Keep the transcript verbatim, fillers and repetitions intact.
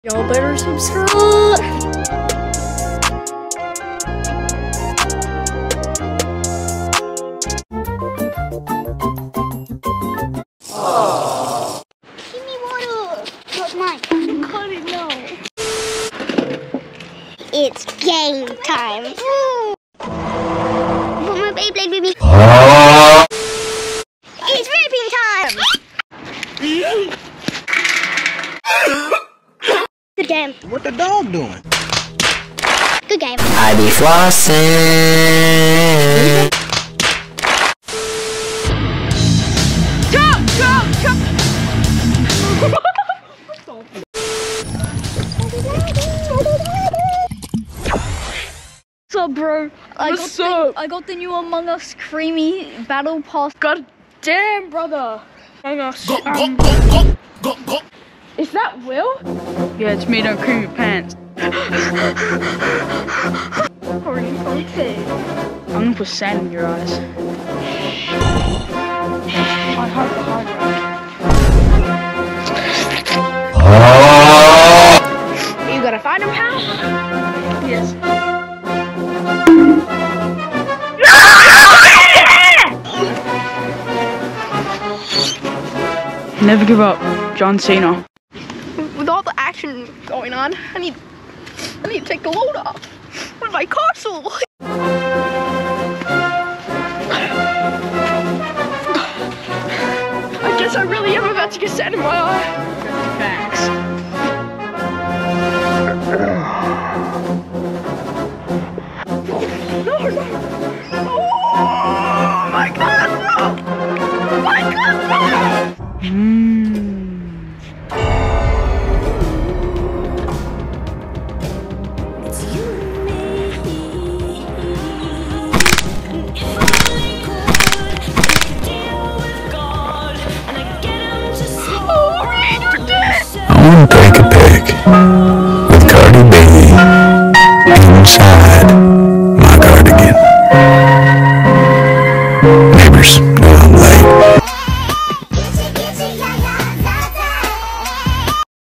Y'all better subscribe. Oh. Give me water. Not mine. I got it now. It's game time. Put my Beyblade with me. It's ripping time. Good game. What the dog doing? Good game. I be flossing. Jump, jump, jump. What's up, bro? I What's got up? The, I got the new Among Us creamy battle pass. God damn, brother. Among Us. Go, Um, go, go, go, go, go. Is that Will? Yeah, it's me, don't cream your pants. Okay. I'm gonna put sand in your eyes. I have the hard drive. You gotta find him, pal? Yes. Never give up, John Cena. With all the action going on, I need, I need to take the load off with my castle. I guess I really am about to get sand in my eye. Facts. No, no. Oh my God, no! Oh my God, no! Mmm. I wanna take a pic with Cardi B inside my cardigan.